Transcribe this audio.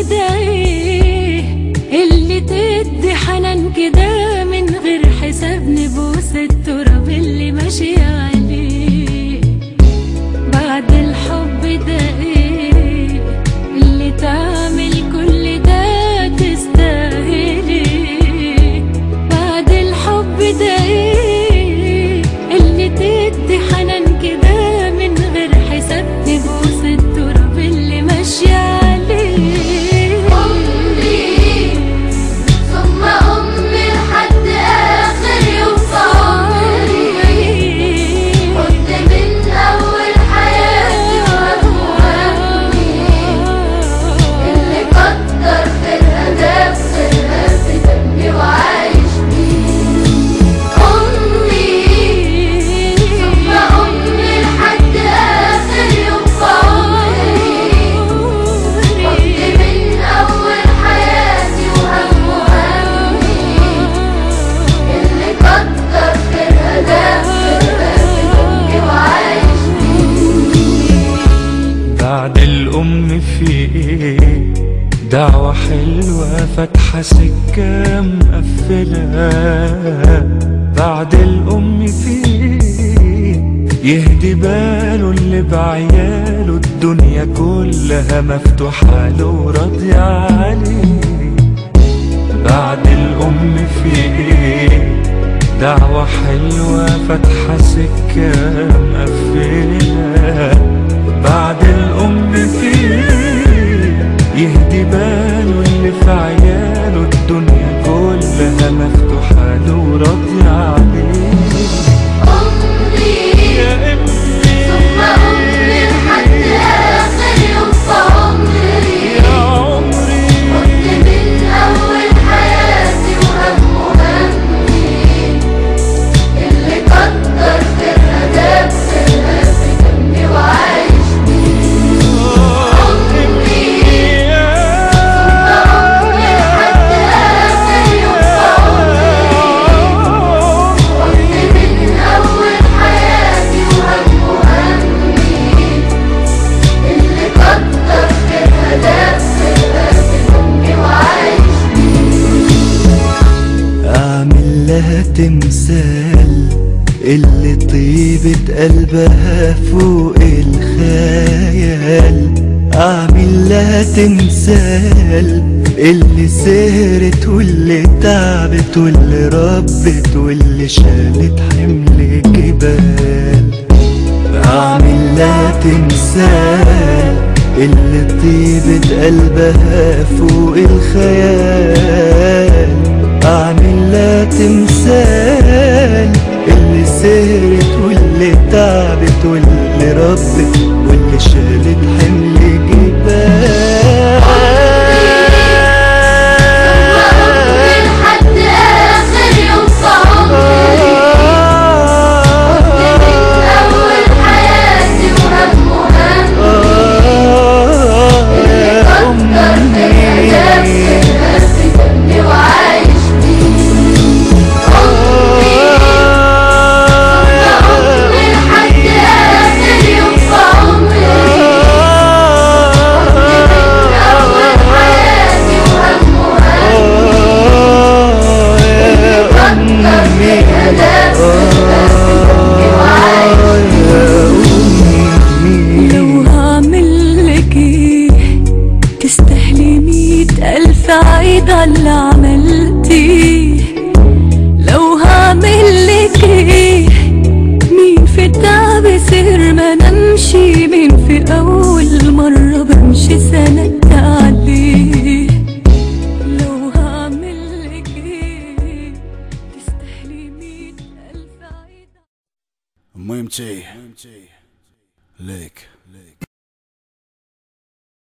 ده ايه اللي تدي حنان كده من غير حساب، نبوس التراب اللي ماشي عليه بعد الحب ده ايه اللي تعمل كل ده تستاهلي. بعد الحب ده ايه اللي تدي حنان كده من غير حساب، نبوس التراب اللي ماشي عليه. أمي ثم أمي لحد آخر يوم في عمري، كنت من أول حياتي وهمي اللي كتر خيرها ده بخيرها في دمي وعايش بيه. أمي ثم أمي لحد آخر يوم في عمري، كنت من أول حياتي وهمي اللي كتر خيرها ده بخيرها في دمي وعايش بيه. بعد الأم في إيه؟ دعوة حلوة فاتحة سكة مقفلة. بعد الأم في إيه؟ يهدي باله اللي بعياله الدنيا كلها مفتوحة له وراضية عليه. بعد الأم في إيه؟ دعوة حلوة فاتحة سكة مقفلة. بعد الأم فيه يهدي باله اللي في عياله الدنيا كلها مفتوحة له وراضية عليه. أمي يا أمي ثم أمي لحد آخر يوم في عمري، يا عمري كنت من أول حياتي وهمي اللي كتر خيرها ده بخيرها في دمي وعايش بيه. أمي ثم أمي لحد آخر يوم في عمري، كنت من أول حياتي وهمي اللي كتر خيرها ده بخيرها في دمي وعايش بيه. أعمل لها تمثال اللي طيبة قلبها فوق الخيال. أعمل لها تمثال اللي سهرت واللي تعبت واللي ربت واللي شالت حمل جبال. أعمل لها تمثال اللي طيبة قلبها فوق الخيال. أعمل لها تمثال اللي سهرت واللي تعبت واللي ربت واللي شالت حمل جبال. أمي لحد آخر يوم في عمري، كنت من أول حياتي وهمي اللي كتر خيرها ده بخيرها في دمي وعايش بيه. أمي ثم أمي لحد آخر يوم في عمري، كنت من أول حياتي وهمي اللي كتر خيرها ده بخيرها في دمي وعايش بيه. لو هعملك ايه تستاهلي 100,000 عيد على اللي عملتيه. لو هعملك ايه مين في التعب سهر ما نمشي، مين في أول مرة بمشي سندت عليه. لو هعملك ايه تستاهلي 100,000 عيد. مهمتي ليك.